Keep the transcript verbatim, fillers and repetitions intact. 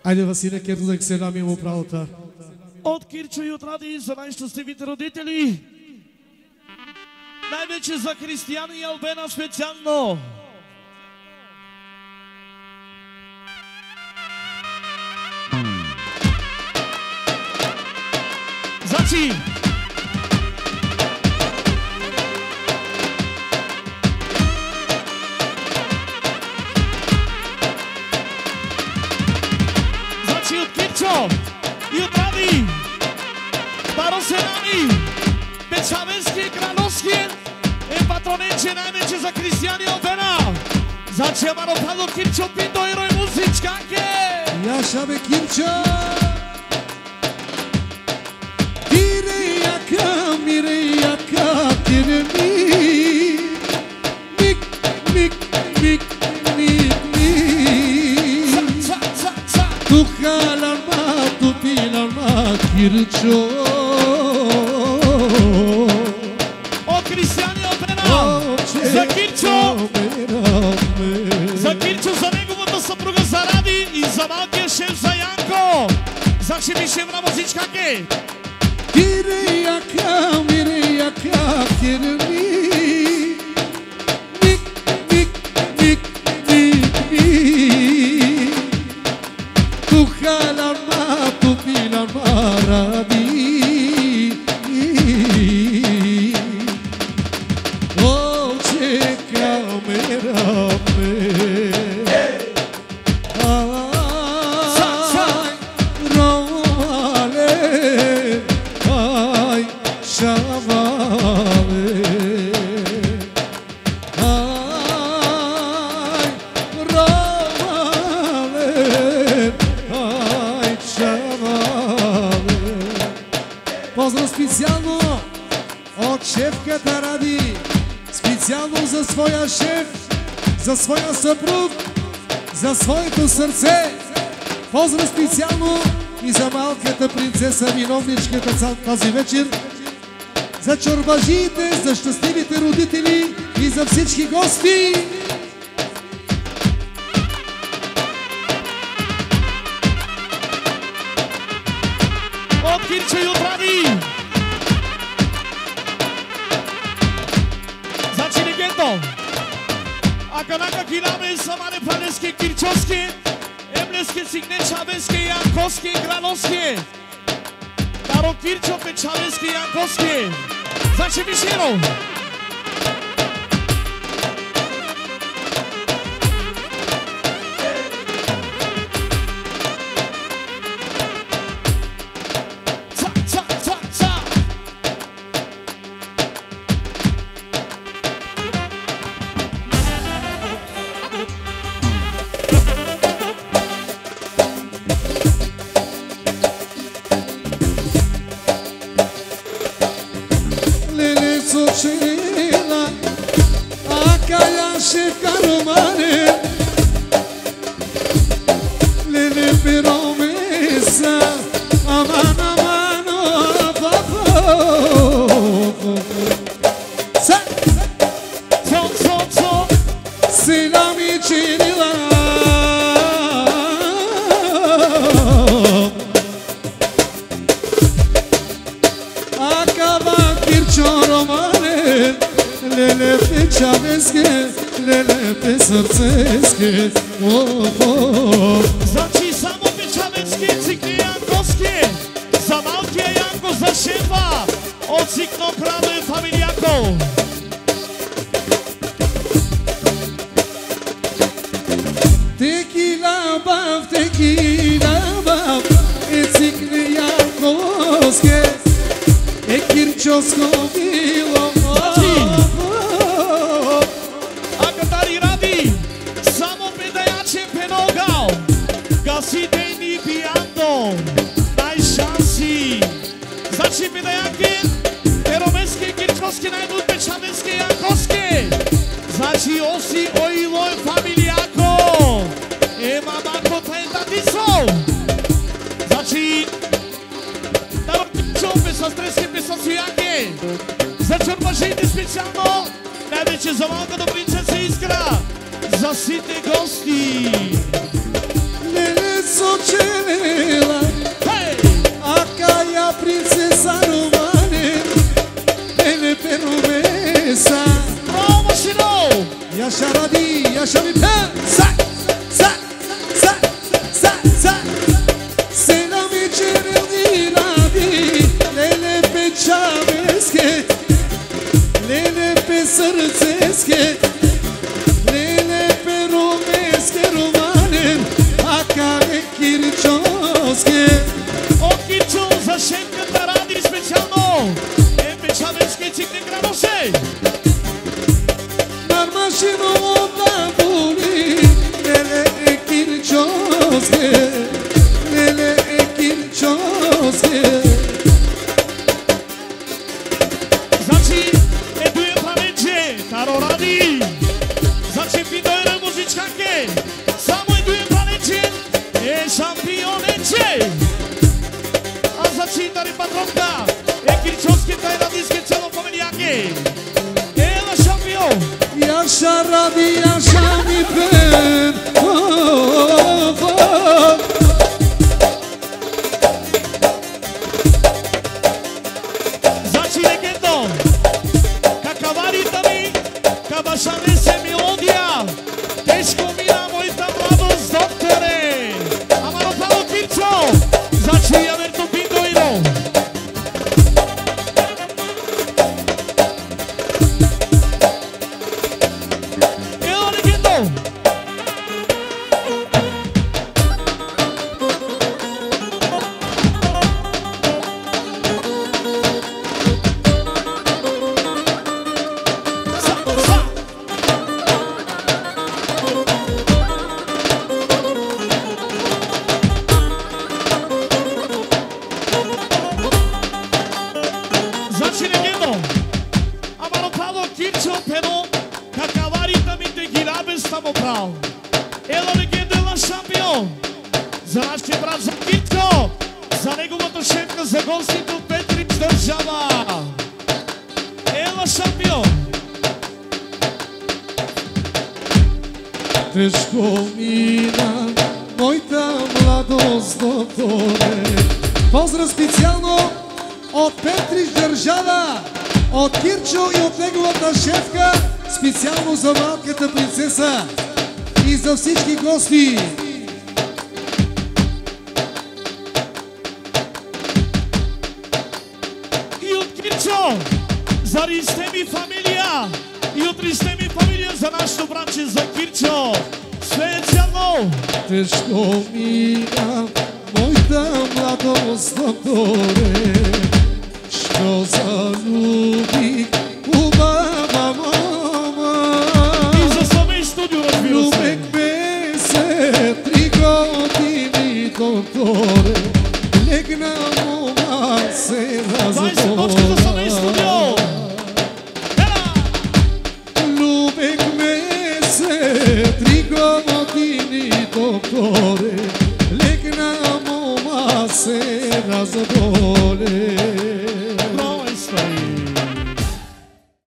Айде, Василе, кето да се намим управата. От Кирчо и от Ради за най-щастливите родители. Най-вече за Християн и Албена специално. Значи! Значи от Кирчо и от Ради, Баросенани, Печавенски и Крановски е патронече най-вече за Християн и Албена. Значи Амаро Падо Кирчо Пинто и Рой Музичка ке! Яша бе Кирчо! Mireyaka kirmi Mik mik mik mik mik Tu kalarma tu pilarma Kirço O Християн и Албена за Кирчо, за Кирчо, за неговата съпруга за Ради и за малкия шеф за Янко. Значи ми шеф на музичка ке! Mireyaka, mireyaka kirmi Mik, mik, mik, mik, mik Tu halarma, tu pilarma Rabi Oh, ce camera me Поздрав специално от шефката Ради, специално за своя шеф, за своя съпруг, за своето сърце. Поздрав специално и за малката принцеса, виновничката тази вечер, за чорбажиите, за щастливите родители и за всички гости. От Кирчо и от Ради. Значи легендо. Аканака кинаме самане палески кирчовски, емлески сигне чавески, янковски, грановски. Таро Кирчо печавески, янковски. Значи Мишеро. Значи само печавенски, цикли янковски, за малкия Янко, за шефа, от цикно право и фамилияко. Текила бав, текила бав, е цикли янковски, е кирчовско било. Гасите ни пиянто, дай шанси. Значи педаяки, еромески, кирчовски, най-дуд печавенски, янковски. Значи оси, ойло, фамилияко. Ема мако тайта дисо. Значи, таро кирчо, песа стрески, песа суяки. За чорбашите специално, най-вече за малката принцеса Искра. За сите гости. Soche Я ще ви пея. Са, са, са, са, са. Седам вечерни ради, леле печавеске, леле пе сърцеске, леле пе ромеске романен, а каве кирчовске. О, Кирчо, за шефката ради специално. Е печавеске цикне градосе. Мармашино да були, леле е кирчовске, леле е кирчовске. Значи, е дуе правече, таро ради. Значи, пидойре музичканке. Само е дуе правече, е шампионече. А значи, тари патронка, е кирчовски тай радиски цело фамилияке. Ела шампион. Yaşa Rabi yaşa mi ben of, of. Значи легендо, какаварите ми, кабашане се мелодия. Тежко мина моята младост, докторе. Ама направо Кирчо, значи я верто пиндоидо. Ело легендо. Са, са. Значи легендо, ама направо Кирчо пено, какаварите ми те ги рабес тамо прав. Ела легенда, ела шампион. За нашия брат, за Кирчо, за неговата шефка, за гостите от Петрич държава. Ела шампион. Тежко мина моята младост, докторе. Поздрав специално от Петрич държава, от Кирчо и от неговата шефка, специално за малката принцеса и за всички гости. И от Кирчо, заради сте ми фамилия. И утре сте ми фамилия за нашето братче, за Кирчо. Специално. Тежко мина моята младост, докторе, що залюбих хубава мома. И за Славей студио, разбира се. Любехме се три години, докторе, легна мома се двайсет точки за Славей студио. Ела! Любехме се три години, докторе, легна мома се разболе.